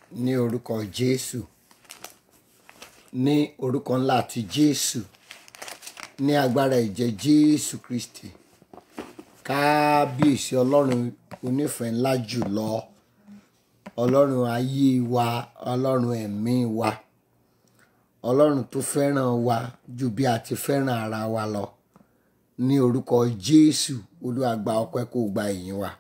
ní orúkọ Jésù, ní orúkọ ńlá ti Jésù, ní agbára ẹ̀jẹ̀ Jésù Kristi. Kábíyèsí Ọlọ́run onífẹ̀ẹ́ ńlá jùlọ, Ọlọ́run ayé wa, Ọlọ́run ẹ̀mí wa, Ọlọ́run tó fẹ́ràn wa ju bí a ti fẹ́ràn ara wa lọ. Ní orúkọ Jésù, Olúwa gba ọpẹ́ kó gba ìyìn wa.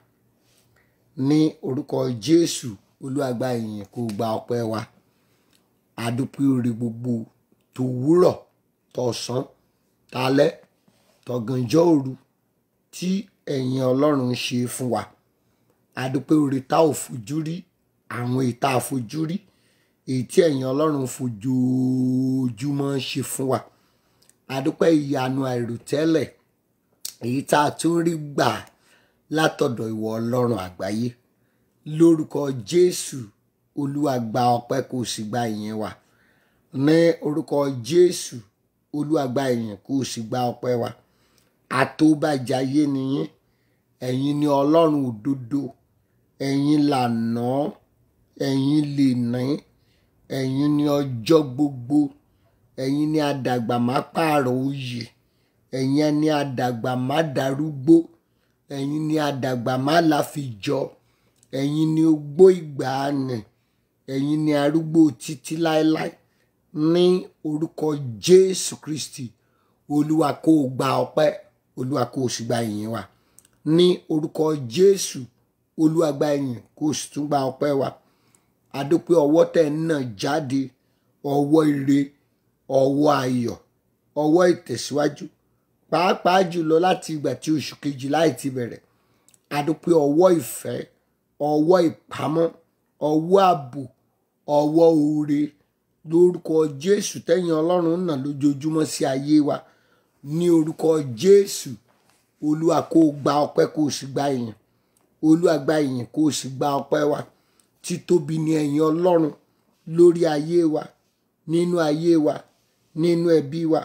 Ní orúkọ Jésù, Olúwa gba ìyìn kó gba ọpẹ́ wa. Adúpẹ́ oore gbogbo tó wúrọ̀, tọ̀sán, talẹ́, tọ̀gànjọ́ òru tí ẹ̀yin Ọlọ́run ń ṣe fún wa. Adúpẹ́ oore tá ò fojú rí, àwọn ìta àfojú rí, èyí tí ẹ̀yin Ọlọ́run fojoojúmọ́ ń ṣe fún wa. Adúpẹ́ ìyanu àìròtẹ́lẹ̀ èyí tá a tún rí gbà látọ̀dọ̀ ìwọ Ọlọ́run àgbáyé. Lórúkọ Jésù, Olúwa gba ọpẹ́ kó sì gba ìyìn wa. Ní orúkọ Jésù, Olúwa gba ìyìn kó sì gba ọpẹ́ wa. Àtóbàjáyé ni yín, ẹ̀yin ni Ọlọ́run òdodo, ẹ̀yin lànà, ẹ̀yin lèní, ẹ̀yin ni ọjọ́ gbogbo, ẹ̀yin ni àdàgbà má pààrọ̀ òye, ẹ̀yin ni àdàgbà má darúgbó, ẹ̀yin ni àdàgbà má láfijọ́, ẹ̀yin ni ogbó ìgbàanì, ẹ̀yin ni arúgbó títí láéláé. Ní orúkọ Jésù Kristi, Olúwa kó gba ọpẹ́, Olúwa kó sì gba ìyìn wa. Ní orúkọ Jésù, Olúwa gba ìyìn kó sì tún gba ọpẹ́ wa. Adúpẹ́ ọwọ́ tẹ̀ ń nà jáde, ọwọ́ ire, ọwọ́ ayọ̀, ọwọ́ ìtẹ̀síwájú, pàápàá jùlọ láti ìgbà tí oṣù kejìlá ti bẹ̀rẹ̀. Adúpẹ́ ọwọ́ ìfẹ́, ọwọ́ ìpamọ́, ọwọ́ ààbò, ọwọ́ oore. Lórúkọ Jésù tẹ̀yin Ọlọ́run ń nà lójoojúmọ́ sí ayé wa. Ní orúkọ Jésù, Olúwa kó gba ọpẹ́ kó sì gba ìyìn. Olúwa gba ìyìn kó sì gba ọpẹ́ wa. Títóbi ni ẹ̀yin Ọlọ́run lórí ayé wa, nínú ayé wa, nínú ẹbí wa,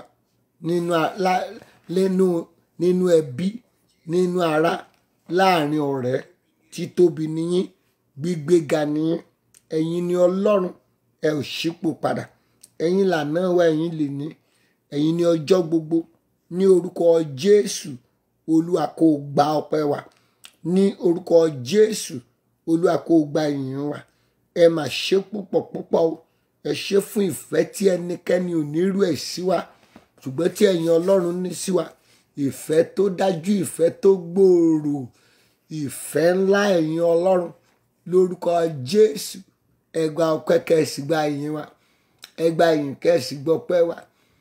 nínú ẹbí, nínú ará, láàrin ọ̀rẹ́. Títóbi ni yín, gbígbéga ni yín. Ẹ̀yin ni Ọlọ́run, ẹ ò ṣípò padà. Ẹ̀yin lànà wa, ẹ̀yin lèní, ẹ̀yin ni ọjọ́ gbogbo. Ní orúkọ Jésù, Olúwa kó gba ọpẹ́ wa. Ní orúkọ Jésù, Olúwa kó gba ìyìn wa. Ẹ mà ṣe púpọ̀ púpọ̀ o. Ẹ ṣe fún ìfẹ́ tí ẹnikẹ́ni ò ní rú ẹ̀ sí wa, ṣùgbọ́n tí ẹ̀yin Ọlọ́run ní sí wa. Ìfẹ́ tó dájú, ìfẹ́ tó gbòòrò, ìfẹ́ ńlá ẹ̀yin Ọlọ́run. Lórúkọ Jésù, ẹ gba ọpẹ́ kẹ́sì gba ìyìn wa. Ẹ gba ìyìn kẹ́sì gba ọpẹ́ wa.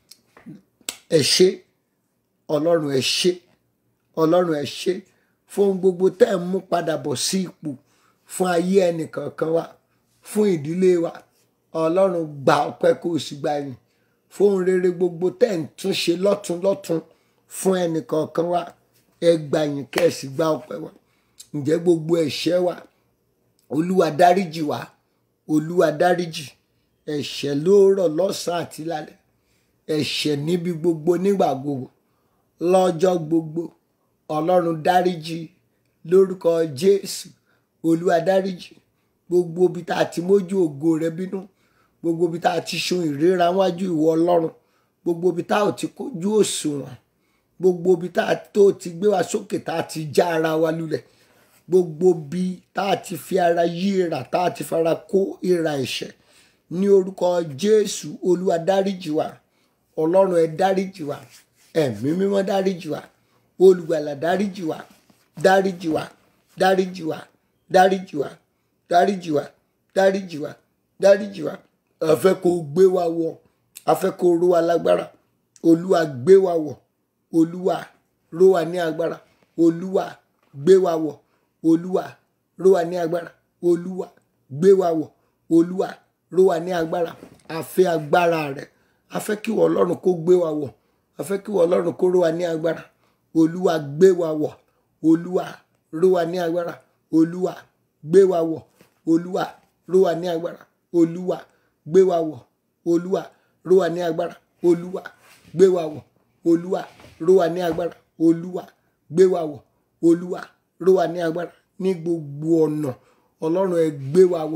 Ẹ ṣé Ọlọ́run, ẹ ṣé Ọlọ́run, ẹ ṣé fún gbogbo tẹ́ ẹ̀ mú padà bọ̀ sí ipò fún ayé ẹnìkankan wa, fún ìdílé wa. Ọlọ́run gba ọpẹ́ kó sì gba ìyìn fún rere gbogbo tẹ́ ẹ̀ ń tún ṣe lọ́tun fún ẹnìkankan wa. Ẹ gba ìyìn kẹ́sì gba ọpẹ́ wa. Ǹjẹ́ gbogbo ẹ̀ṣẹ̀ wa, Olúwa dáríjì wa, Olúwa dáríjì. Ẹ̀ṣẹ̀ lóòrọ̀ lọ́sàn àti lálẹ́, ẹ̀ṣẹ̀ níbi gbogbo nígbà gbogbo, lọ́jọ́ gbogbo. Ọlọ́run dáríjì lórúkọ Jésù. Olúwa dáríjì gbogbo ibi tá a ti mójú ògo rẹ bínú, gbogbo ibi tá a ti ṣohun ìríra wájú ìwọ Ọlọ́run, gbogbo ibi tá a ti kójú òṣùwọ̀n, gbogbo ibi tá a tó ti gbé wa sókè tá a ti já ara wa lulẹ̀, gbogbo ibi tá a ti fi ara yí ìrà, tá a ti fara kó ìrà ẹ̀ṣẹ̀. Ní orúkọ Jésù, Olúwa dáríjì wa. Ọlọ́run ẹ dáríjì wa. Ẹ̀mí mímọ́ dáríjì wa. Olùgbàlà dáríjì wa. Dáríjì wa. Dáríjì wa. Dáríjì wa. Dáríjì wa. Dáríjì wa. Dáríjì wa. A fẹ́ kó gbé wa wọ̀. A fẹ́ kó ró wa lágbára. Olúwa gbé wa wọ̀. Olúwa ró wa ní agbára. Olúwa gbé wa wọ̀. Olúwa ró wa ní agbára. Olúwa gbé wa wọ̀. Olúwa ró wa ní agbára. A fẹ́ agbára rẹ̀. A fẹ́ kí ìwọ Ọlọ́run kó gbé wa wọ̀. A fẹ́ kí ìwọ Ọlọ́run kó ró wa ní agbára. Olúwa gbé wa wọ̀. Olúwa ró wa ní agbára. Olúwa gbé wa wọ̀. Olúwa ró wa ní agbára. Olúwa gbé wa wọ̀. Olúwa ró wa ní agbára. Olúwa gbé wa wọ̀. Olúwa ró wa ní agbára. Olúwa gbé wa wọ̀. Olúwa ró wa ní agbára. Ní gbogbo ọ̀nà Ọlọ́run ẹ gbé wa wọ̀.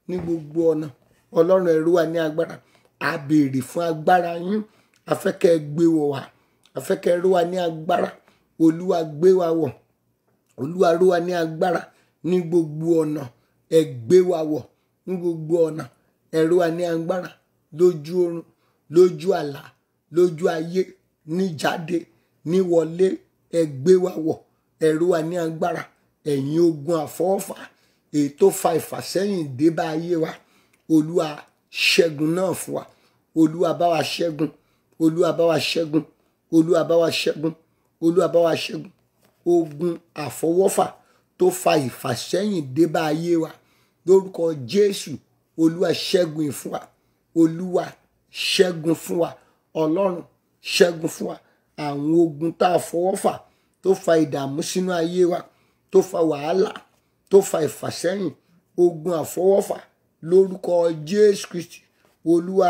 ní gbogbo ọ̀nà. Ọlọ́run ẹ ró wa ní agbára. A béèrè fún agbára yín. A fẹ́ kẹ́ ẹ gbé wọ̀ wá. A fẹ́ kẹ́ ẹ ró wa ní agbára. Olúwa gbé wa wọ̀. Olúwa ró wa ní agbára ní gbogbo ọ̀nà. Ẹ gbé wa wọ̀ ní gbogbo ọ̀nà. Ẹ ró wa ní agbára lójú oorun, lójú àlá, lójú ayé, ní jáde, ní wọlé. Ẹ gbé wa wọ̀. Ẹ ró wa ní agbára. Ẹ̀yin ogun àfọwọ́fà èyí tó fa ìfàsẹ́yìn dé bá ayé wa. Olúwa ṣẹ́gun náà fún wa. Olúwa bá wa ṣẹ́gun. Olúwa bá wa ṣẹ́gun. Olúwa bá wa ṣẹ́gun. Olúwa bá wa ṣẹ́gun. Ogun àfọwọ́fà tó fa ìfàsẹ́yìn dé bá ayé wa. Lórúkọ Jésù, Olúwa ṣẹ́gun fún wa. Olúwa ṣẹ́gun fún wa. Ọlọ́run ṣẹ́gun fún wa. Àwọn ogun tá a fọwọ́fà tó fa ìdààmú sínú ayé wa, tó fa wàhálà, tó fa ìfàsẹ́yìn, ogun àfọwọ́fà lórúkọ Jésù Kristi. Olúwa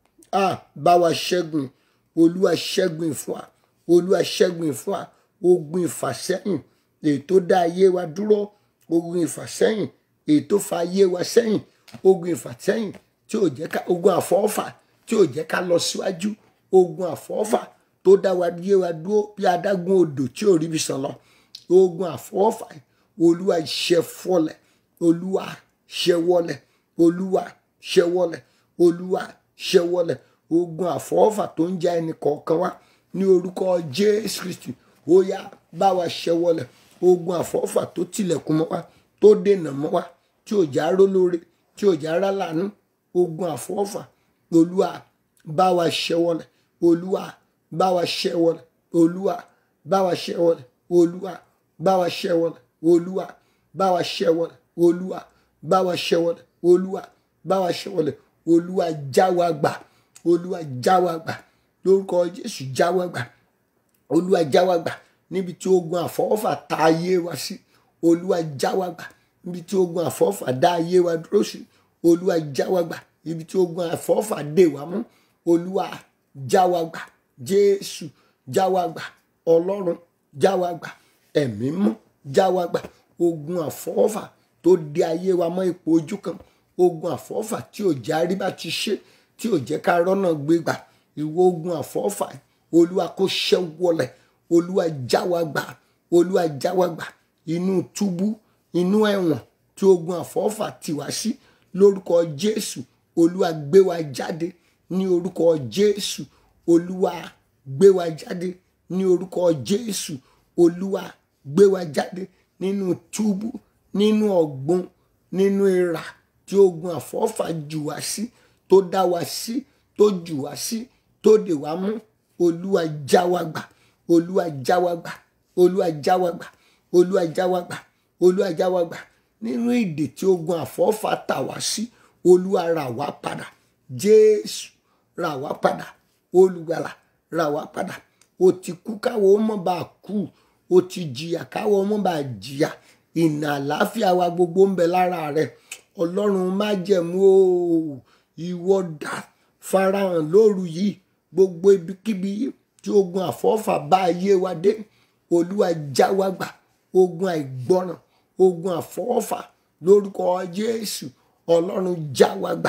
bá wa ṣẹ́gun. Olúwa ṣẹ́gun fún wa. Olúwa ṣẹ́gun fún wa. Ogun ìfàsẹ́yìn èyí tó dá ayé wa dúró. Ogun ìfàsẹ́yìn èyí tó fa ayé wa sẹ́yìn. Ogun ìfàsẹ́yìn tí ò jẹ́ ká, ogun àfọwọ́fà tí ò jẹ́ ká lọ síwájú. Ogun àfọwọ́fà tó dá wa yé wa dúró bí adágún odò tí ò ríbi sàn lọ. Ogun àfọwọ́fà Olúwa ṣẹ́ fọ́lẹ̀. Olúwa ṣẹ́ wọlẹ̀. Olúwa ṣẹ́ wọlẹ̀. Olúwa ṣẹ́ wọlẹ̀. Ogun àfọwọ́fà tó ń já ẹnì kọ̀ọ̀kan wá ní orúkọ Jésù Kristi. Ó yá bá wa ṣẹ́ wọlẹ̀. Ogun àfọwọ́fà tó tilẹ̀kùn mọ́ wa, tó dènà mọ́ wa, tí ò já rólóore, tí ò já rálàánú. Ogun àfọwọ́fà Olúwa bá wa ṣẹ́ wọlẹ̀. Olúwa bá wa ṣẹ́ wọlẹ̀. Olúwa bá wa ṣẹ́ wọlẹ̀. Olúwa bá wa ṣẹ́ wọlẹ̀. Olúwa bá wa ṣẹ́ wọlẹ̀. Olúwa bá wa ṣẹ́ wọlẹ̀. Olúwa bá wa ṣẹ́ wọlẹ̀. Olúwa já wa gbà. Olúwa já wa gbà. Lórúkọ Jésù já wa gbà. Olúwa já wa gbà. Níbi tí ogun àfọwọ́fà ta ayé wa sí. Olúwa já wa gbà. Níbi tí ogun àfọwọ́fà dá ayé wa dúró sí. Olúwa já wa gbà. Níbi tí ogun àfọwọ́fà dè wá mú. Olúwa já wa gbà. Jésù já wa gbà. Ọlọ́run já wa gbà. Ẹ̀mí mọ́ já wa gbà. Ogun àfọwọ́fà tó dé ayé wa mọ́ ipò ojú kan. Ogun àfọwọ́fà tí ò jẹ́ àríbá ti ṣe, tí ò jẹ́ ká rọ́nà gbé gbà. Ìwọ ogun àfọwọ́fà Olúwa kó ṣẹ́ wọlẹ̀. Olúwa já wa gbà. Olúwa já wa gbà. Inú túbú, inú ẹ̀wọ̀n tí ogun àfọwọ́fà tì wá sí. Lórúkọ Jésù, Olúwa gbé wa jáde. Ní orúkọ Jésù, Olúwa gbé wa jáde. Ní orúkọ Jésù, Olúwa gbé wa jáde nínú túbú, nínú ọ̀gbun, nínú ìrà tí ogun àfọwọ́fà jù wá sí, tó dá wa sí, tó jù wá sí, tó dè wá mú. Olúwa já wa gbà. Olúwa já wa gbà. Olúwa já wa gbà. Olúwa já wa gbà. Olúwa já wa gbà. Nínú ìdè tí ogun àfọwọ́fà tà wá sí, Olúwa rà wá padà. Jésù rà wá padà. Olùgbàlà rà wá padà. O ti kú káwọ́ ó mọ̀ bá kú. O ti jìyà káwọ́ ó mọ̀ bá jìyà. Ìnà àlàáfíà wa gbogbo ń bẹ lára rẹ̀. Ọlọ́run májẹ̀mú o, ìwọ dà farahàn lóru yìí. Gbogbo ibikíbi tí ogun àfọwọ́fà bá ayé wa dé, Olúwa já wa gbà. Ogun àìgbọràn, ogun àfọwọ́fà lórúkọ Jésù. Ọlọ́run já wa gbà.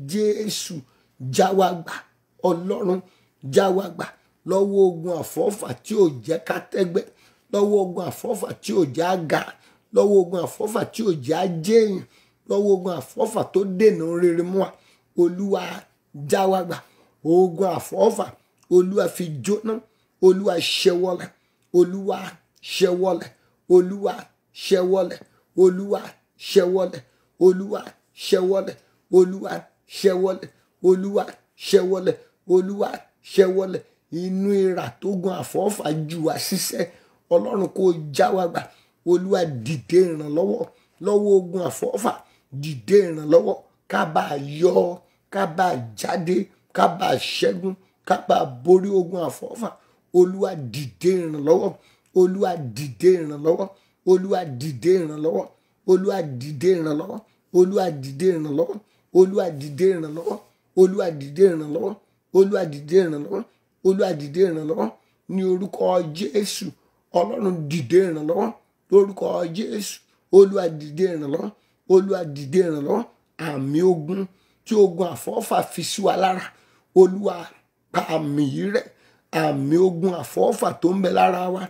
Jésù já wa gbà. Ọlọ́run já wa gbà. Lọ́wọ́ ogun àfọwọ́fà tí ò jẹ́ ká tẹ́gbẹ́. Lọ́wọ́ ogun àfọwọ́fà tí ò jẹ́ àga. Lọ́wọ́ ogun àfọwọ́fà tí ò jẹ́ àjẹyìn. Lọ́wọ́ ogun àfọwọ́fà tó dènà rere mú wa. Olúwa já wa gbà. Ogun àfọwọ́fà Olúwa fi jóná. Olúwa ṣẹ́wọ́lẹ̀. Olúwa ṣẹ́wọ́lẹ̀. Olúwa ṣẹ́wọ́lẹ̀. Olúwa ṣẹ́wọ́lẹ̀. Olúwa ṣẹ́wọ́lẹ̀. Olúwa ṣẹ́wọ́lẹ̀. Olúwa ṣẹ́wọ́lẹ̀. Olúwa ṣẹ́wọ́lẹ̀. Inú ìrà tó gun àfọwọ́fà jù wá síṣẹ́. Ọlọ́run kó já wa gbà. Olúwa dìde ìrànlọ́wọ́ lọ́wọ́ ogun àfọwọ́fà. Dìde ìrànlọ́wọ́ ká bá yọ, ká bá jáde, ká bá ṣẹ́gun, ká bá borí ogun àfọwọ́fà. Olúwa dìde ìrànlọ́wọ́. Olúwa dìde ìrànlọ́wọ́. Olúwa dìde ìrànlọ́wọ́. Olúwa dìde ìrànlọ́wọ́. Olúwa dìde ìrànlọ́wọ́. Olúwa dìde ìrànlọ́wọ́. Olúwa dìde ìrànlọ́wọ́. Olúwa dìde ìrànlọ́wọ́. Olúwa dìde ìrànlọ́wọ́. Ní orúkọ Jésù. Ọlọ́run dìde ìrànlọ́wọ́. Lórúkọ Jésù. Olúwa dìde ìrànlọ́wọ́. Olúwa dìde ìrànlọ́wọ́. àmì ogun tí ogun àfọ́fà fi sí wa lára, olúwa pa àmì yìí rẹ́. Àmì ogun àfọ́fà tó ń bẹ lára wa,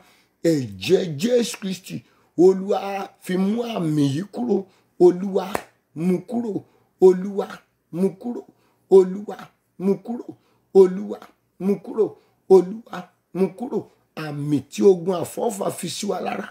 ẹ̀jẹ̀ Jésù Kristi olúwa fi mú àmì yìí kúrò. Olúwa mú kúrò, olúwa mú kúrò, olúwa mú kúrò, olúwa mú kúrò, olúwa mú kúrò. Àmì tí ogun àfọ́fà fi sí wa lára,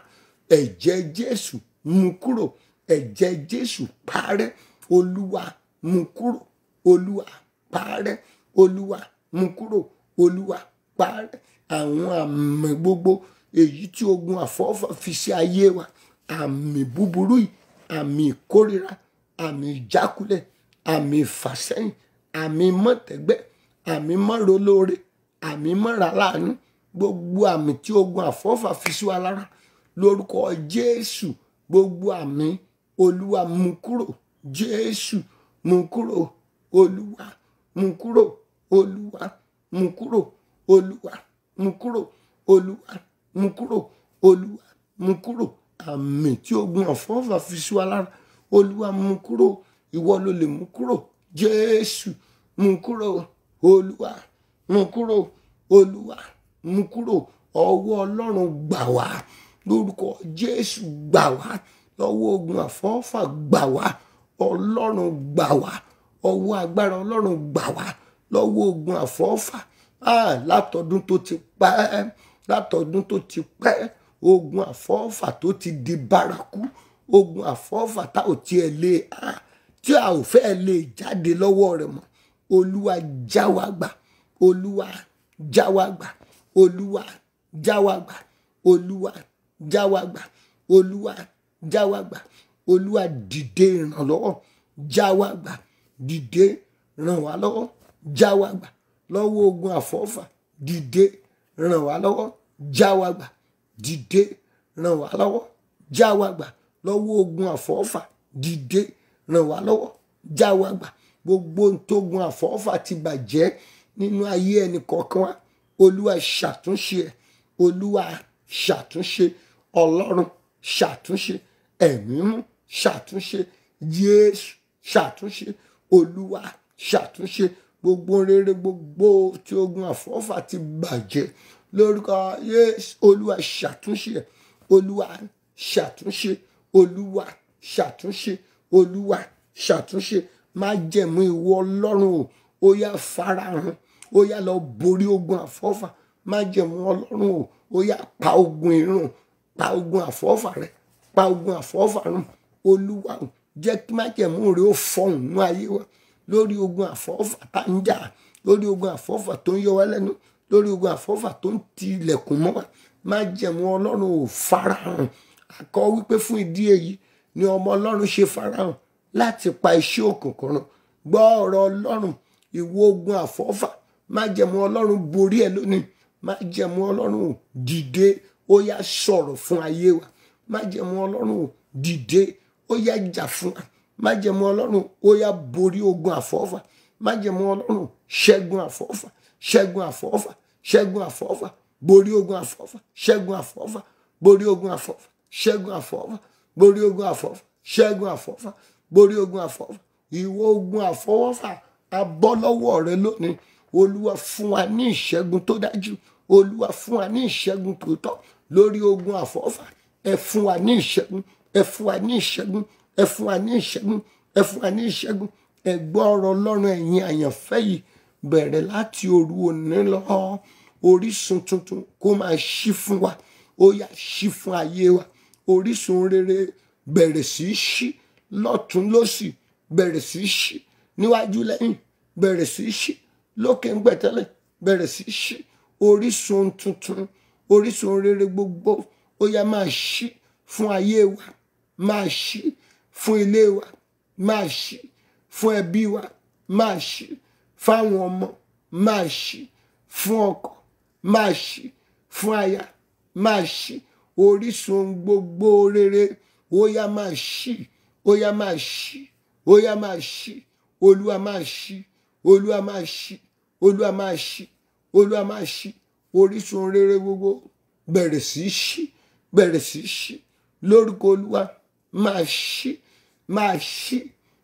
ẹ̀jẹ̀ Jésù mú kúrò, ẹ̀jẹ̀ Jésù parẹ́. Olúwa mú kúrò, olúwa parẹ́, olúwa mú kúrò, olúwa parẹ́. Àwọn àmì gbogbo èyí tí ogun àfọ́fà fi sí ayé wa, àmì búburú yìí, àmì ìkórira, àmì ìjákulẹ̀, àmì ìfàsẹ́yìn, àmì mọ̀tẹ́gbẹ́, àmì mọ̀rọ̀lóore, àmì mọ̀ràláàánú, gbogbo àmì tí ogun àfọ́fà fi sí wa lára, lórúkọ Jésù, gbogbo àmì olúwa mú kúrò. Jésù mú kúrò, olúwa mú kúrò, olúwa mú kúrò, olúwa mú kúrò, olúwa mú kúrò, olúwa mú kúrò. Àmì tí ogun àfọ́fà fi sí wa lára, olúwa mú kúrò. Ìwọ ló lè mú kúrò. Jésù mú kúrò, olúwa mú kúrò, olúwa mú kúrò. Ọwọ́ Ọlọ́run gbà wá, lórúkọ Jésù gbà wá lọ́wọ́ ogun àfọ́fà, gbà wá. Ọlọ́run gbà wá, ọwọ́ agbára Ọlọ́run gbà wá lọ́wọ́ ogun àfọ́fà. Látọdún tó ti pẹ́, látọdún tó ti pẹ́, ogun àfọ́fà tó ti di bárakú, ogun àfọ́fà tá ò tiẹ̀ lè tí a ò fẹ́ lè jáde lọ́wọ́ rẹ̀ mọ́. Olúwa já wa gbà, olúwa já wa gbà, olúwa já wa gbà, olúwa já wa gbà, olúwa já wa gbà. Olúwa dìde ìrànlọ́wọ́, já wa gbà, dìde ràn wá lọ́wọ́, já wa gbà lọ́wọ́ ogun àfọ́fà. Dìde ràn wá lọ́wọ́, já wa gbà, dìde ràn wá lọ́wọ́, já wa gbà lọ́wọ́ ogun àfọ́fà. Dìde ràn wá lọ́wọ́, já wa gbà. Gbogbo ohun tógun àfọ́fà ti bàjẹ́ nínú ayé ẹnì kọ̀ọ̀kan wa, olúwa ṣàtúnṣe ẹ̀, olúwa ṣàtúnṣe. Ọlọ́run ṣàtúnṣe, ẹ̀mí mú ṣàtúnṣe, Jésù ṣàtúnṣe, olúwa ṣàtúnṣe. Gbogbo rere gbogbo tí ogun àfọ́fà ti bàjẹ́, lórúkọ Jésù olúwa ṣàtúnṣe, olúwa ṣàtúnṣe, olúwa ṣàtúnṣe, olúwa ṣàtúnṣe. Májẹ̀mú ìwọ Ọlọ́run o, ó yá farahàn, ó yá lọ borí ogun àfọ́fà. Májẹ̀mú Ọlọ́run o, ó yá pa ogun ìrun, pa ogun àfọ́fà rẹ, pa ogun àfọ́fà run. Olúwa o, jẹ́ kí májẹ̀mú rẹ ó fọhùn nínú ayé wa, lórí ogun àfọ́fà tá ń jà, lórí ogun àfọ́fà tó ń yọ wá lẹ́nu, lórí ogun àfọ́fà tó ń ti ilẹ̀kùn mọ́ wa. Májẹ̀mú Ọlọ́run ò farahàn. Akọ wípé fún ìdí èyí ni ọmọ Ọlọ́run ṣe farahàn láti pa iṣẹ́ òkùnkùn run. Gbọ́ ọ̀rọ̀ Ọlọ́run, ìwọ ogun àfọ́fà, májẹ̀mú Ọlọ́run borí ẹ lónìí. Májẹ̀mú Ọlọ́run ò dìde, ó yá sọ̀rọ̀ fún ayé wa. Májẹ̀mú Ọlọ́run ò dìde, ó yá jà fún wa. Májẹ̀mú Ọlọ́run ó yá borí ogun àfọ́fà. Májẹ̀mú Ọlọ́run ṣẹ́gun àfọ́fà, ṣẹ́gun àfọ́fà, ṣẹ́gun àfọ́fà, borí ogun àfọ́fà, ṣẹ́gun àfọ́fà, borí ogun àfọ́fà, ṣẹ́gun àfọ́fà, borí ogun àfọ́fà, ṣẹ́gun àfọ́fà, borí ogun àfọ́fà. Ìwọ ogun àfọ́fà, a bọ́ lọ́wọ́ rẹ lónìí. Olúwa fún wa ní ìṣẹ́gun tó dájú, olúwa fún wa ní ìṣẹ́gun tòótọ́ lórí ogun àfọ́fà. Ẹ fún wa ní ìṣẹ́gun, ẹ fún wa ní ìṣẹ́gun, ẹ fún wa ní ìṣẹ́gun, ẹ fún wa ní ìṣẹ́gun. Ẹ gbọ́ ọ̀rọ̀ Ọlọ́run ẹ̀yin àyànfẹ́ yìí, bẹ̀rẹ̀ láti òru òní lọ, orísun tuntun kó máa ṣí fún wa, ó yá ṣí fún ayé wa. Orísun rere bẹ̀rẹ̀ sí í ṣí lọ́tún lósì, bẹ̀rẹ̀ sí í ṣí níwájú lẹ́yìn, bẹ̀rẹ̀ sí í ṣí lókè ń gbẹ̀tẹ́lẹ̀, bẹ̀rẹ̀ sí í ṣí. Orísun tuntun, orísun rere gbogbo, ó yá máa ṣí fún ayé wa, máa ṣí fún ilé wa, máa ṣí fún ẹbí wa, máa ṣí fáwọn ọmọ, máa ṣí fún ọkọ, máa ṣí fún aya, máa ṣí. Orísun gbogbo rere ó yá máa ṣí, ó yá máa ṣí, ó yá máa ṣí. Olúwa máa ṣí, olúwa máa ṣí, olúwa máa ṣí, olúwa máa ṣí. Orísun rere gbogbo bẹ̀rẹ̀ sí í ṣí, bẹ̀rẹ̀ sí í ṣí lórúkọ olúwa. Máa ṣí, máa ṣí,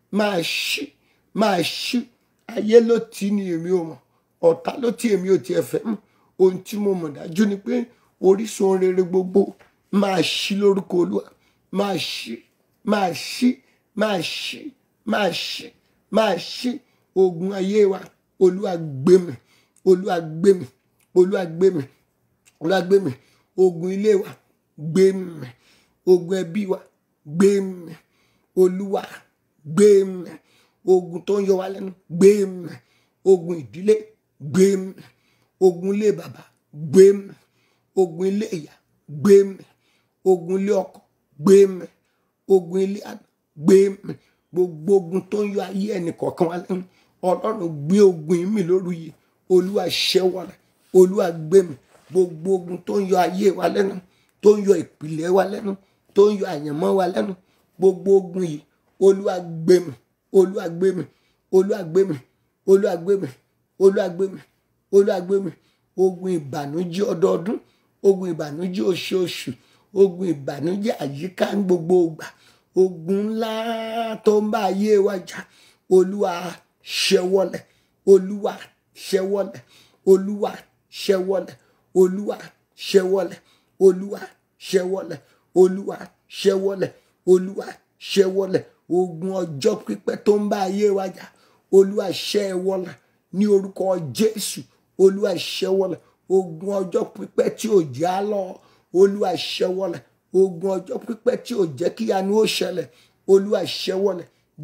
máa ṣí, máa ṣí. Ayé ló tì ní èmi ò mọ̀, ọ̀tá ló tì èmi ò tiẹ̀ fẹ́ mọ̀. Ohun tí mo mọ̀ dájú ni pé orísun rere gbogbo máa ṣí lórúkọ Olúwa. Máa ṣí, máa ṣí, máa ṣí, máa ṣí, máa ṣí. Ogun ayé wa, Olúwa gbé mì, Olúwa gbé mì, Olúwa gbé mì, Olúwa gbé mì. Ogun ilé wa gbé mì, ogun ẹbí wa gbé mì, Olúwa gbé mì. Ogun tó ń yọ wá lẹ́nu gbé mì, ogun ìdílé gbé mì, ogun ilé bàbá gbé mì, ogun ilé ìyá gbé mì, ogun ilé ọkọ gbé mì, ogun ilé àná gbé mì. Gbogbo ogun tó ń yọ ayé ẹnì kọ̀ọ̀kan wá lẹ́nu, Ọlọ́run gbé ogun yìí mì lóru yìí. Olúwa ṣẹ́wọ̀lẹ̀, Olúwa gbé mì. Gbogbo ogun tó ń yọ ayé wa lẹ́nu, tó ń yọ ìpìlẹ̀ wa lẹ́nu, tó ń yọ àyànmọ́ wa lẹ́nu, gbogbo ogun yìí Olúwa gbé mì, Olúwa gbé mì, Olúwa gbé mì, Olúwa gbé mì, Olúwa gbé mì, Olúwa gbé mì. Ogun ìbànújẹ́ ọdọọdún, ogun ìbànújẹ́ oṣooṣù, ogun ìbànújẹ́ àyíká ní gbogbo ìgbà, ogun ńlá tó ń bá ayé wa jà, Olúwa ṣẹ́wọ̀lẹ̀, Olúwa ṣẹ́wọ̀lẹ̀, Olúwa ṣẹ́wọ̀lẹ̀, Olúwa ṣẹ́wọ̀lẹ̀, Olúwa ṣẹ́wọ̀lẹ̀, Olúwa ṣẹ́wọ̀lẹ̀, Olúwa ṣẹ́wọ̀lẹ̀. Ogun ọjọ́ pípẹ́ tó ń bá ayé wa jà, Olúwa ṣẹ́wọ̀lẹ̀ ní orúkọ Jésù. Olúwa ṣẹ́wọ̀lẹ̀. Ogun ọjọ́ pípẹ́ tí ò jẹ́ á lọ, Olúwa ṣẹ́wọ̀lẹ̀. Ogun ọjọ́ pípẹ́ tí ò jẹ́ kí àánú ó ṣẹlẹ̀, Olúwa ṣẹ́wọ̀lẹ̀.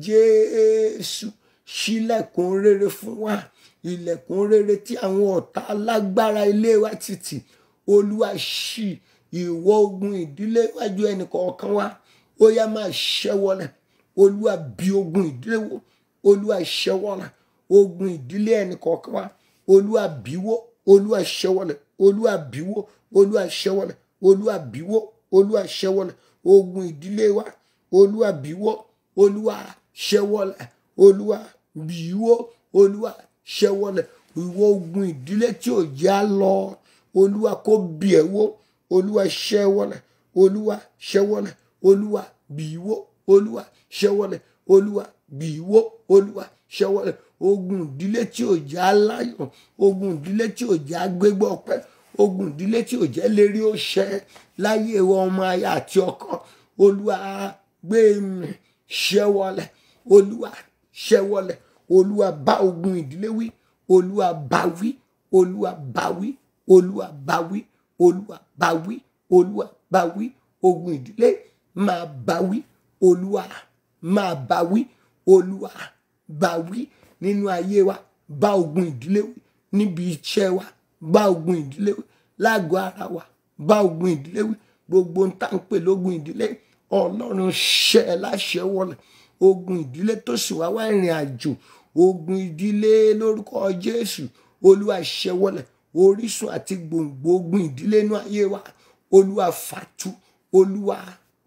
Jésù ṣílẹ̀kùn rere fún wa, ilẹ̀kùn rere tí àwọn ọ̀tá alágbára ilé wa ti tì, Olúwa ṣí. Ìwọ ogun ìdílé wájú ẹnì kọ̀ọ̀kan wa, ó yá máa ṣẹ́wọ̀lẹ̀. Olúwa bí ogun ìdílé wó, Olúwa ṣẹ́wọ̀lẹ̀. Ogun ìdílé ẹnì kọ̀ọ̀kan wa, Olúwa bí wó, Olúwa ṣẹ́wọ̀lẹ̀, Olúwa bí wó, Olúwa ṣẹ́wọ̀lẹ̀, Olúwa bí wó, Olúwa ṣẹ́wọ̀lẹ̀. Ogun ìdílé wa, Olúwa bí wó, Olúwa ṣẹ́wọ̀lẹ̀, Olúwa bí wó, Olúwa ṣẹ́wọ̀lẹ̀. Ìwọ ogun ìdílé tí ò jẹ́ á lọ, Olúwa kó bí ẹ wó, Olúwa ṣẹ́wọ̀lẹ̀, Olúwa ṣẹ́wọ̀lẹ̀, Olúwa bí wó, Olúwa ṣẹ́wọ̀lẹ̀, Olúwa bí wó, Olúwa ṣẹ́wọ̀lẹ̀. Ogun ìdílé tí ò jẹ́ á láyọ̀, ogun ìdílé tí ò jẹ́ á gbégbá ọpẹ́, ogun ìdílé tí ò jẹ́ lérí ó ṣẹ láyé ìwọ ọmọ aya àti ọkọ, Olúwa gbé mì, ṣẹ́wọ̀lẹ̀, Olúwa ṣẹ́wọ̀lẹ̀. Olúwa bá ogun ìdílé wí, Olúwa bá wí, Olúwa bá wí, Olúwa bá wí, Olúwa bá wí, Olúwa bá wí. Ogun ìdílé máa bá wí, Olúwa máa bá wí, Olúwa bá wí. Nínú ayé wa bá ogun ìdílé wí, níbi iṣẹ́ wa bá ogun ìdílé wí, lágọ̀ọ́ ara wa bá ogun ìdílé wí. Gbogbo ń tá ń pè lógun ìdílé, Ọlọ́run ṣẹ́ ẹ láṣẹ wọlẹ̀. Ogun ìdílé tó sì wá ìrìn àjò, ogun ìdílé lórúkọ Jésù, Olúwa ṣẹ́ wọlẹ̀. Orísun àti gbòǹgbò ogun ìdílé inú ayé wa, Olúwa fàtú, Olúwa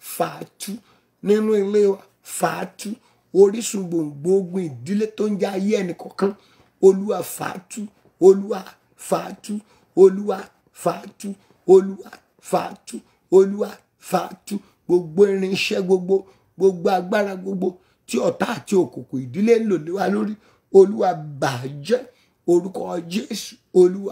fàtú. Nínú ilé wa fàtú. Orísun gbòǹgbò ogun ìdílé tó ń jẹ ayé ẹnì kọ̀ọ̀kan, Olúwa fàtú, Olúwa fàtú, Olúwa fàtú, Olúwa fàtú, Olúwa fàtú. Gbogbo irinṣẹ́ gbogbo, gbogbo agbára gbogbo tí ọ̀tá àti òkùnkùn ìdílé ń lò lé wa lórí, Olúwa bàjẹ́. Orúkọ Jésù, Olúwa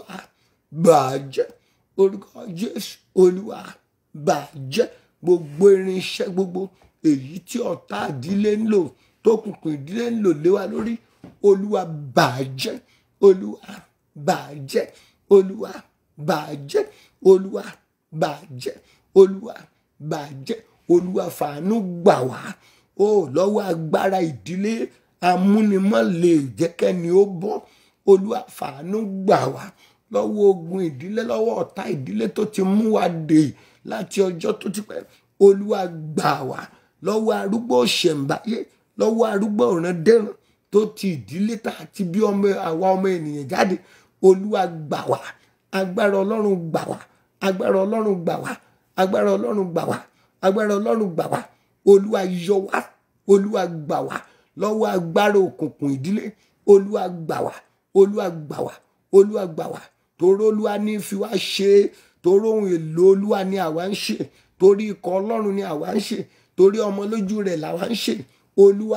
bàjẹ́. Orúkọ Jésù, Olúwa bàjẹ́. Gbogbo irinṣẹ́ gbogbo èyí tí ọ̀tá ìdílé ń lò, tó òkùnkùn ìdílé ń lò lé wa lórí, Olúwa bàjẹ́, Olúwa bàjẹ́, Olúwa bàjẹ́, Olúwa bàjẹ́, Olúwa bàjẹ́. Olúwa fàánú gbà wá, ó lọ́wọ́ agbára ìdílé amúnimọ́ lè jẹ́ kẹ́ni ó bọ́. Olúwa fàánú gbà wá lọ́wọ́ ogun ìdílé, lọ́wọ́ ọ̀tá ìdílé tó ti mú wa dè láti ọjọ́ tó ti pẹ́. Olúwa gbà wá lọ́wọ́ arúgbó òṣèǹbáyé, lọ́wọ́ arúgbó òrandéran tó ti ìdílé tá àti bí àwa ọmọ ènìyàn jáde. Olúwa gbà wá. Agbára Ọlọ́run gbà wá, agbára Ọlọ́run gbà wá, agbára Ọlọ́run gbà wá, agbára Ọlọ́run gbà wá. Olúwa yọ wá, Olúwa gbà wá lọ́wọ́ agbára òkùnkùn ìdílé. Olúwa gbà wá, Olúwa gbà wá, Olúwa gbà wá. Torí Olúwa ní fi wá ṣe, torí ohun èlò Olúwa ni àwa ń ṣe, torí ikọ̀ Ọlọ́run ni àwa ń ṣe, torí ọmọ lójú rẹ̀ làwa ń ṣe. Olúwa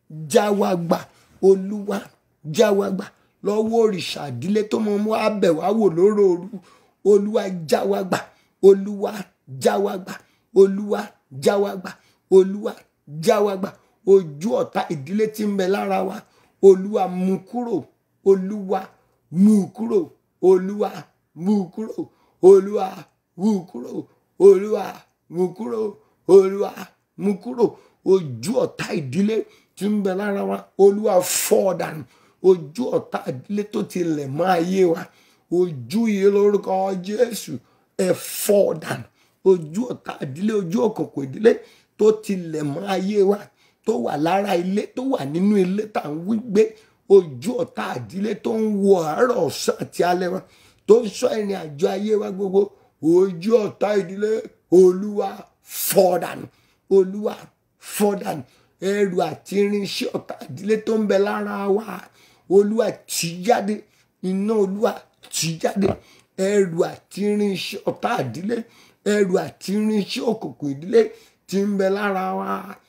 já wa gbà, olúwa já wa gbà lọ́wọ́ òrìṣà ìdílé tó mọ mú abẹ̀ wá wò lóròòru, olúwa já wa gbà, olúwa já wa gbà, olúwa já wa gbà, olúwa já wa gbà, ojú ọ̀tá ìdílé tí ń bẹ lára wa, olúwa mú kúrò, olúwa mú kúrò, olúwa mú kúrò, olúwa mú kúrò, olúwa mú kúrò, olúwa mú kúrò, ojú ọ̀tá ìdílé tí ń bẹ lára wa, olúwa fọ́ dànù, ojú ọ̀tá ìdílé tó ti lẹ̀ mọ́ ayé wa, ojú yìí lórúkọ Jésù ẹ fọ́ dànù, ojú ọ̀tá ìdílé, ojú òkùnkùn ìdílé tó ti lẹ̀ mọ́ ayé wa, tó wà lára ilé, tó wà nínú ilé tá à ń wí gbé, ojú ọ̀tá ìdílé tó ń wo àárọ̀ ọ̀sán àti alẹ́ wa, tó ń ṣọ́ ìrìn àjò ayé wa gbogbo, ojú ọ̀tá ìdílé olúwa fọ́ dànù, olúwa fọ́ dànù, ẹrù àti irinṣẹ́ ọ̀tá ìdílé tó ń bẹ lára wa, olúwa tì jáde, iná olúwa tì jáde, ẹrù àti irinṣẹ́ ọ̀tá ìdílé, ẹrù àti irinṣẹ́ òkùnkùn ìdílé tí ń bẹ lára wa,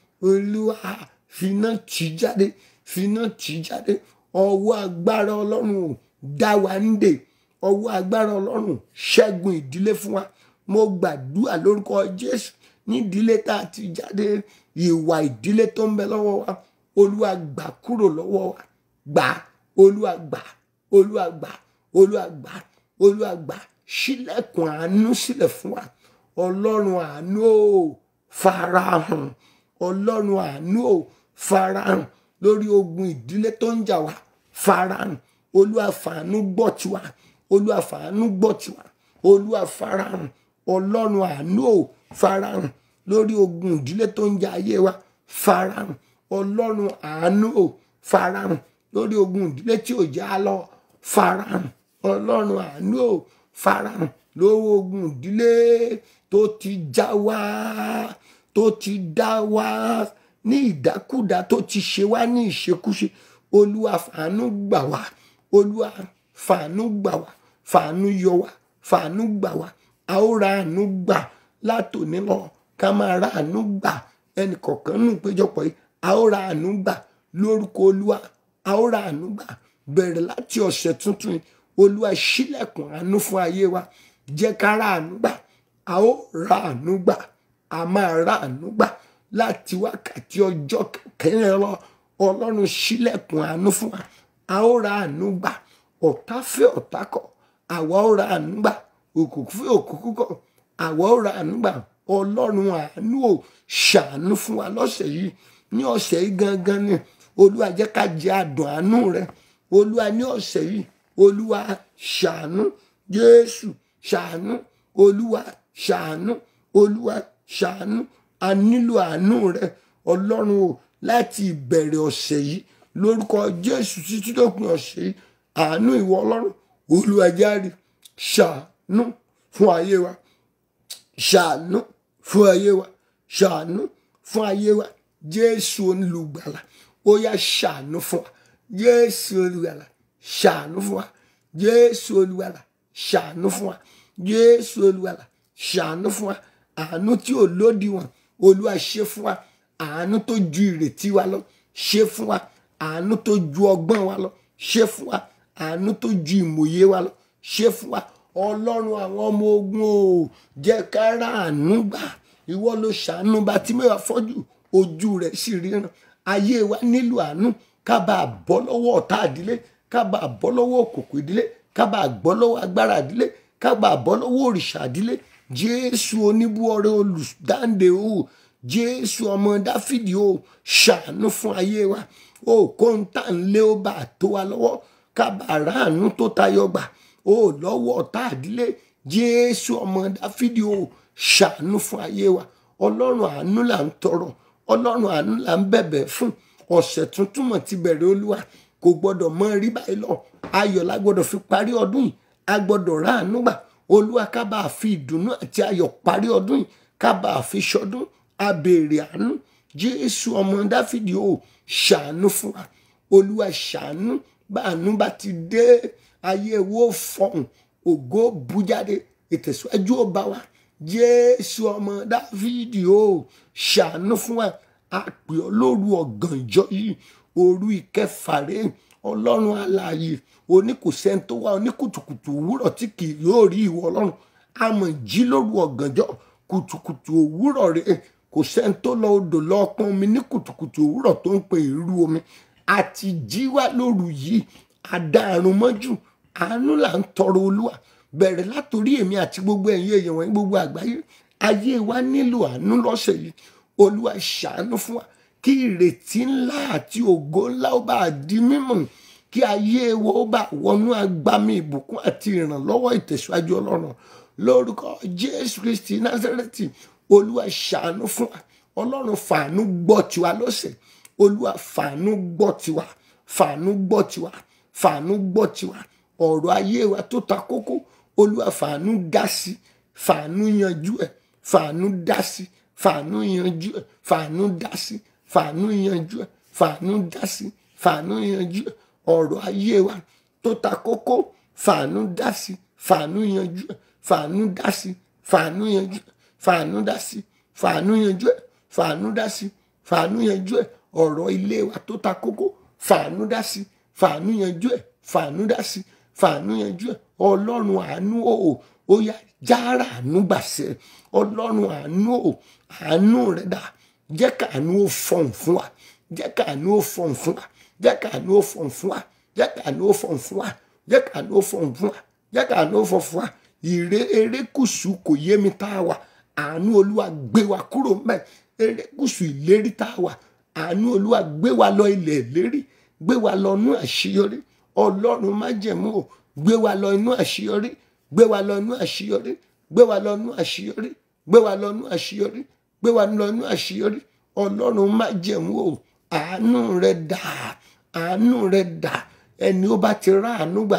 olúwa finá tì jáde, finá tì jáde, ọwọ́ agbára ọlọ́run ò dá wa ń dè, ọwọ́ agbára ọlọ́run ṣẹ́gun ìdílé fún wa. Mo gbàdúrà lórúkọ Jésù nídìílé tá a ti jáde, ìwà ìdílé tó ń bẹ lọ́wọ́ wa, olúwa gbà kúrò lọ́wọ́ wa, gbà, olúwa gbà, olúwa gbà, olúwa gbà, olúwa gbà, ṣílẹ̀kùn àánú sílẹ̀ fún wa, ọlọ́run àánú ò farahàn, ọlọ́run àánú ò farahàn lórí ogun ìdílé tó ń jà wá, farahàn, olúwa fàánú gbọ́ tiwa, olúwa fàánú gbọ́ tiwa, olúwa farahàn, ọlọ́run àánú ò farahàn lórí ogun ìdílé tó ń jà ayé wa, farahàn, ọlọ́run àánú ò farahàn lórí ogun ìdílé tí ò já lọ, farahàn, ọlọ́run àánú ò farahàn lórí ogun ìdílé tó ti já wá, tó ti dá wá ní ìdákúdá, tó ti ṣe wá ní ìṣekúṣe, olúwa fàánú gbà wá, olúwa fàánú gbà wá, fàánú yọ wá, fàánú gbà wá, a ó ra àánú gbà látòní lọ, ká máa ra àánú gbà, ẹnì kọ̀ọ̀kan nù péjọpọ̀ yìí, a ó ra àánú gbà lórúkọ olúwa, a ó ra àánú gbà bẹ̀rẹ̀ láti ọ̀sẹ̀ tuntun yìí, olúwa ṣílẹ̀kùn àánú fún ayé wa, jẹ́ ká ra àánú gbà, a ó ra àánú gbà, a máa ra àánú gbà láti wákàtí ọjọ́ kẹrin lọ, ọlọ́run ṣílẹ̀kùn àánú fún wa, a ó ra àánú gbà, ọ̀tá fẹ́ ọ̀tá kọ̀, àwa ó ra àánú gbà, òkùnkùn fẹ́ òkùnkùn kọ̀, àwa ó ra àánú gbà, ọlọ́run àánú ò ṣàánú fún wa lọ́sẹ̀ yìí, ní ọ̀sẹ̀ yìí gangan ni olúwa jẹ́ ká jẹ àdùn àánú rẹ, olúwa ní ọ̀sẹ̀ yìí, olúwa ṣàánú, Jésù ṣàánú, olúwa ṣàánú, olúwa ṣàánú, a nílò àánú rẹ ọlọ́run o láti ìbẹ̀rẹ̀ ọ̀sẹ̀ yìí lórúkọ Jésù títí dópin ọ̀sẹ̀ yìí, àánú ìwọ ọlọ́run olúwa járe, ṣàánú fún ayé wa, ṣàánú fún ayé wa, ṣàánú fún ayé wa, Jésù olùgbàlà ó yá ṣàánú fún wa, Jésù olùgbàlà ṣàánú fún wa, Jésù olùgbàlà ṣàánú fún wa, Jésù olùgbàlà ṣàánú fún wa, àánú tí ò lódiwọ̀n olúwa ṣe fún wa, àánú tó ju ìrètí wa lọ ṣe fún wa, àánú tó ju ọgbọ́n wa lọ ṣe fún wa, àánú tó ju ìmòye wa lọ ṣe fún wa, ọlọ́run àwọn ọmọ ogun o jẹ́ ká ra àánú gbà, ìwọ ló ṣàánú bá tí mẹ́wàá fọ́jú ojú rẹ̀ sì ríran, ayé wa nílò àánú, ká bá bọ́ lọ́wọ́ ọ̀tá ìdílé, ká bá bọ́ lọ́wọ́ òkùnkùn ìdílé, ká bá bọ́ lọ́wọ́ agbára ìdílé, ká bá bọ́ lọ́wọ́ òrìṣà ìdílé, Jésù oníbúọrẹ olùdáǹdè o, Jésù ọmọ Dáfídì o ṣàánú fún ayé wa, o kóńtà ń lé ó bá tó wa lọ́wọ́, ká bá ráàánú tó tayọ gbà, o lọ́wọ́ ọ̀tá ìdílé, Jésù ọmọ Dáfídì o ṣàánú fún ayé wa, ọlọ́run àánú là ń tọrọ, ọlọ́run àánú là ń bẹ̀bẹ̀ fún, ọ̀sẹ̀ tuntun mọ̀ ti bẹ̀rẹ̀ olúwa, kò gbọ́dọ̀ mọ rí báyìí lọ, ayọ̀ la gbọ́dọ̀ fi parí ọdún yìí, a gbọ́dọ̀ ráàánú gbà, olúwa ká bá fi ìdùnnú àti ayọ̀ parí ọdún yìí, ká bá fi ṣọdún, a béèrè àánú, Jésù ọmọ Dáfídì o ṣàánú fún wa, olúwa ṣàánú, bá àánú bá ti dé ayé wo fọhùn, ògo bú jáde, ìtẹ̀síwájú ó bá wa, Jésù ọmọ Dáfídì o ṣàánú fún wa, a pè ọ́ lóru ọ̀gànjọ́ yìí, òru ìkẹfà rèé. Ọlọ́run alààyè, oní kò sẹ́ni tó wá ní kùtùkùtù òwúrọ̀ tí kì yóò rí ìwọ Ọlọ́run. A mọ̀ jí lóru ọ̀gànjọ́, kùtùkùtù òwúrọ̀ rèé. Kò sẹ́ni tó lọ odò lọ pọn omi ní kùtùkùtù òwúrọ̀ tó ń pe ìrú omi. A ti jí wá lóru yìí, àdàrùn mọ́jú. Àánú là ń tọrọ Olúwa, bẹ̀rẹ̀ látòrí èmi àti gbogbo ẹ̀yin èèyàn wọ̀nyí gbogbo àgbáyé. Ayé wa nílò àánú lọ́sẹ̀ yìí. Olúwa ṣàánú fún wa, kí ìrètí ńlá àti ògo ńlá ó bá di mímọ̀, kí ayé wa ó bá wọnú agbami ìbùkún àti ìrànlọ́wọ́ ìtẹ̀síwájú Ọlọ́run. Lórúkọ Jésù Kristi Násárẹ́tì, Olúwa ṣàánú fún wa. Ọlọ́run fàánú gbọ́ tiwa lọ́sẹ̀. Olúwa fàánú gbọ́ tiwa, fàánú gbọ́ tiwa, fàánú gbọ́ tiwa. Ọ̀rọ̀ ayé wa tó ta kókó, Olúwa fàánú dá sí, fàánú yanjú ẹ̀, fàánú dá sí, fàánú yanjú ẹ̀, fàánú dá sí, fàánú yanjú ẹ̀, fàánú dá sí, fàánú yanjú ẹ̀. Ọ̀rọ̀ ayé wa tó ta kókó, fàánú dá sí, fàánú yanjú ẹ̀, fàánú dá sí, fàánú yanjú ẹ̀, fàánú dá sí, fàánú yanjú ẹ̀, fàánú dá sí, fàánú yanjú ẹ̀. Ọ̀rọ̀ ilé wa tó ta kókó, fàánú dá sí, fàánú yanjú ẹ̀, fàánú dá sí, fàánú yanjú ẹ̀. Ọlọ́run àánú o, ó yá jára àánú gbàṣẹ. Ọlọ́run àánú o, àánú rẹ̀ dà. Jẹ́ káàánú ó fọ̀n fún wa, jẹ́ káàánú ó fọ̀n fún wa, jẹ́ káàánú ó fọ̀n fún wa, jẹ́ káàánú ó fọ̀n fún wa, jẹ́ káàánú ó fọ̀n fún wa, jẹ́ káàánú ó fọ̀n fún wa. Erékùṣù kò yé mi tá a wà, àánú Olúwa gbé wa kúrò ńbẹ̀. Erékùṣù ìlérí tá a wà, àánú Olúwa gbé wa lọ ilẹ̀ ìlérí, gbé wa lọ inú àṣeyọrí. Ọlọ́run májẹ̀mú o, gbé wa lọ inú àṣeyọrí, gbé wa lọ inú àṣeyọrí, gbé wa lọ inú àṣeyọrí, gbé wa lọ inú àṣeyọrí, gbé wa lọ inú àṣeyọrí. Ọlọ́run májẹ̀mú o, àánú rẹ dà, àánú rẹ dà. Ẹni ó bá ti rá àánú gbà,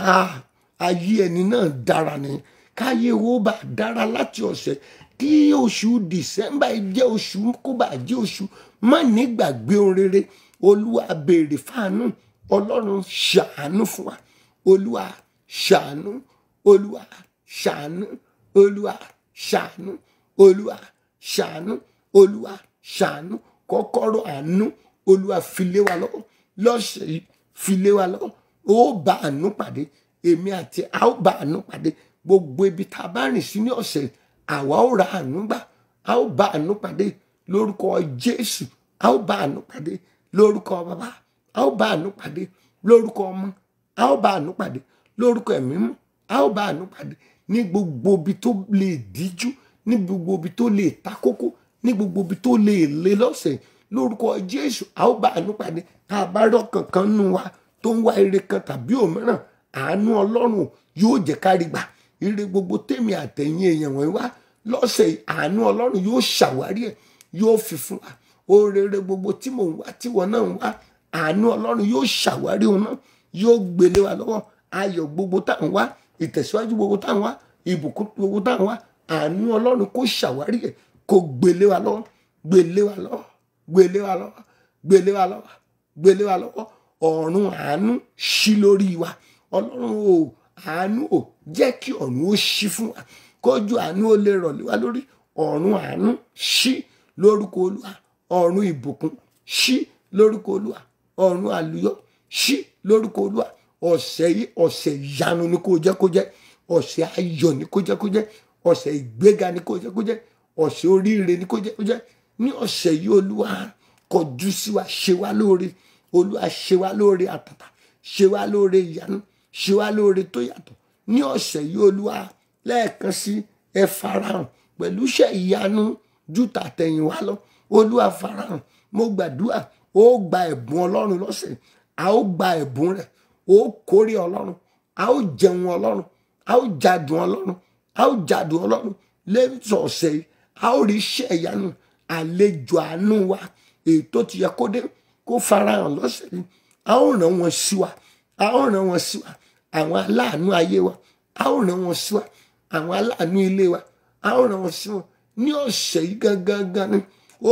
ayé ẹni náà dára ni. Káyé wo bá dára láti ọ̀sẹ̀, kí oṣù December jẹ́ oṣù, kó bá jẹ́ oṣù má nígbàgbé ohun rere. Olúwa béèrè fáànú, Ọlọ́run ṣàánú fún wa. Olúwa ṣàánú, Olúwa ṣàánú, Olúwa ṣàánú, Olúwa ṣàánú, Olúwa ṣàánú. Kọ́kọ́rọ́ àánú Olúwa fi lé wa lọ́wọ́ lọ́sẹ̀ yìí, fi lé wa lọ́wọ́. Ó bá àánú pàdé, èmi àti a ó bá àánú pàdé. Gbogbo ibi tá a bá rìn sí ní ọ̀sẹ̀ yìí, àwa ó ra àánú gbà, a ó bá àánú pàdé lórúkọ Jésù. A ó bá àánú pàdé lórúkọ Bàbá, a ó bá àánú pàdé lórúkọ Ọmọ, a ó bá àánú pàdé lórúkọ Ẹ̀mí Mímọ́, a ó bá àánú pàdé ní gbogbo ibi tó lè díjú, ní gbogbo ibi tó lè ta kókó, ní gbogbo ibi tó lè lé lọ́sẹ̀. Lórúkọ Jésù, a ó bá àánú pàdé. Tá a bá rọ́ kankan nù wa tó ń wá ire kan tàbí òmíràn, àánú Ọlọ́run yóò jẹ́ ká rí gbà. Ire gbogbo tèmi àtẹ̀yìn èèyàn wọ̀nyí wá lọ́sẹ̀, àánú Ọlọ́run yóò ṣàwárí ẹ̀, yóò fi fún wa. Orere gbogbo tí mò ń wá, tí wọn náà ń wá, àánú Ọlọ́run yóò ṣàwárí òun náà, yóò gbélé wa lọ́wọ́. Ayọ̀ gbogbo tá à ń wá, ìtẹ̀síwájú gbogbo tá à ń wá, ìbùkún gbogbo tá à ń wá, àánú Ọlọ́run kó ṣàwárí ẹ̀, kó gbélé wa lọ́wọ́, gbélé wa lọ́wọ́, gbélé wa lọ́wọ́, gbélé wa lọ́wọ́, gbélé wa lọ́wọ́. Ọ̀run àánú ṣí lórí wa. Ọlọ́run o, àánú o, jẹ́ kí ọ̀run ó ṣí fún wa, kójú àánú ó lè rọ̀ lé wa lórí. Ọ̀run àánú ṣí lórúkọ Olúwa. Ọ̀run ìbùkún ṣí lórúkọ Olúwa. Ọ̀run àlùyọ ṣí lórúkọ Olúwa. Ọ̀sẹ̀ yìí ọ̀sẹ̀ ìyanu ni kó jẹ́ kó jẹ́, ọ̀sẹ̀ ayọ̀ ni kó jẹ́ kó jẹ́, ọ̀sẹ̀ ìgbéga ni kó jẹ́ kó jẹ́, ọ̀sẹ̀ oríire ni kó jẹ́ kó jẹ́. Ní ọ̀sẹ̀ yìí Olúwa kọjú sí wa, ṣe wá lóore. Olúwa ṣe wá lóore àtàtà, ṣe wá lóore ìyanu, ṣe wá lóore tó yàtọ̀. Ní ọ̀sẹ̀ yìí Olúwa lẹ́ẹ̀kan sí ẹ farahàn pẹ̀lú iṣẹ́ ìyanu ju tàtẹ̀yìnwá lọ. Olúwa farahàn. Mo gbàdúrà ó gba ẹ̀bùn Ọlọ́run lọ́sẹ̀. A ó gba ẹ̀bùn rẹ̀, ó kórè Ọlọ́run, a ó jẹun Ọlọ́run, a ó jadùn Ọlọ́run, a ó jadùn Ọlọ́run. Lẹ́yìn ọ̀sẹ̀ yìí a ó rí iṣẹ́ ìyanu. Àlejò àánú wa èyí tó ti yẹ kó dé kó farahàn lọ́sẹ̀ yìí. A ó rán wọn sí wa, a ó rán wọn sí wa. Àwọn aláàánú ayé wa, a ó rán wọn sí wa. Àwọn aláàánú ilé wa, a ó rán wọn sí wọn. Ní ọ̀sẹ̀ yìí gangan ni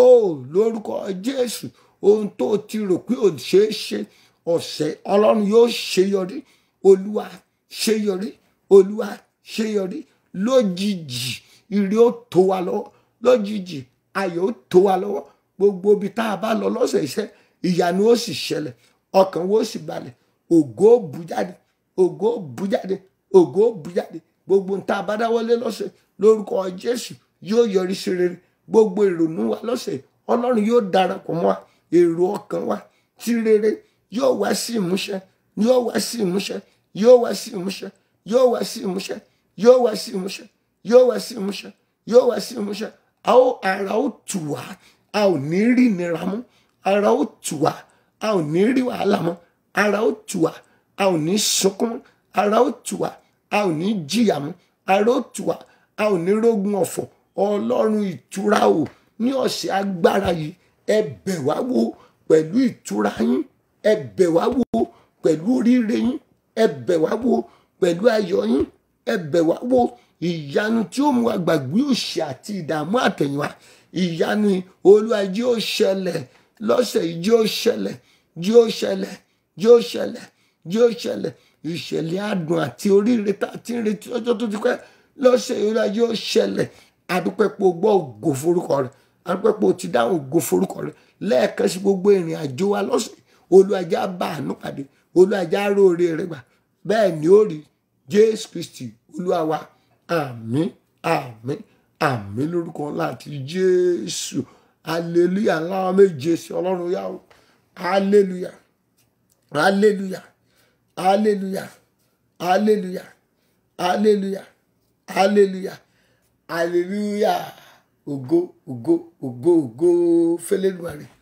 lórúkọ Jésù, ohun tó ti rò pé ò ṣeé ṣe, ọ̀sẹ̀ Ọlọ́run yóò ṣe yọrí. Olúwa ṣe yọrí, Olúwa ṣe yọrí. Lójijì ire ó tó wa lọ́wọ́, lójijì ayọ̀ ó tó wa lọ́wọ́. gbogbo ibi tá a bá lọ lọ́sẹ̀ iṣẹ́ ìyanu ó sì ṣẹlẹ̀, ọkàn wo sì balẹ̀, ògo bú jáde, ògo bú jáde, ògo bú jáde. Gbogbo n tá a bá dáwọ́lé lọ́sẹ̀ lórúkọ Jésù yóò yọrí sí rere. Gbogbo ìrònú wa lọ́sẹ̀ Ọlọ́run yóò darapọ̀ mọ́ wa, èrò ọkàn wa sí rere yóò wá sí ìmúṣẹ, yóò wá sí ìmúṣẹ, yóò wá sí ìmúṣẹ, yóò wá sí ìmúṣẹ, yóò wá sí ìmúṣẹ, yóò wá sí ìmúṣẹ, yóò wá sí ìmúṣẹ. Ara ó tù wá, a ò ní rí ìnira mọ́, ara ó tù wá, a ò ní rí wàhálà mọ́, ara ó tù wá, a ò ní sunkún mọ́, ara ó tù wá, a ò ní jìyà mọ́, ara ó tù wá, a ò ní rógun ọ̀fọ̀. Ọlọ́run ìtura o, ní ọ̀sẹ̀ agbára yìí ẹ bẹ̀ wá wò pẹ̀lú ìtura yín, ẹ bẹ̀ wá wò pẹ̀lú oríire yín, ẹ bẹ̀ wá wò pẹ̀lú ayọ̀ yín, ẹ bẹ̀ wá wò ìyanu tí ó mú wa gbàgbé òṣì àti ìdààmú àtẹ̀yìnwá. Ìyanu Olúwa jẹ́ ó ṣẹlẹ̀ lọ́sẹ̀ yìí, jẹ́ ó ṣẹlẹ̀, jẹ́ ó ṣẹlẹ̀, jẹ́ ó ṣẹlẹ̀, jẹ́ ó ṣẹlẹ̀. Ìṣẹ̀lẹ̀ adùn àti oríire tá a ti ń retí ọjọ́ tó ti pẹ́ lọ́sẹ̀ yìí Olúwa jẹ́ ó ṣẹlẹ̀. Adúpẹ́ pé o gbọ́ ògo forúkọ rẹ̀, adúpẹ́ pé o ti dáhùn ògo forúkọ rẹ̀. Lẹ́ẹ̀kan sí gbogbo ìrìn àjò wa lọ́sẹ̀ Olúwa jẹ́ á bá àánú pàdé, Olúwa jẹ́ á róore rẹ̀ gbà. Bẹ́ẹ̀ ni ó rí, Jésù Kristi Olúwa wa. Àmín, àmín, àmín lórúkọ láti Jésù. Hallelujah ńlá méje sí Ọlọ́run yá o. Hallelujah, hallelujah, hallelujah, hallelujah, hallelujah, hallelujah, hallelujah. Ògo, ògo, ògo, ògo fẹ́lẹ́dùmarè.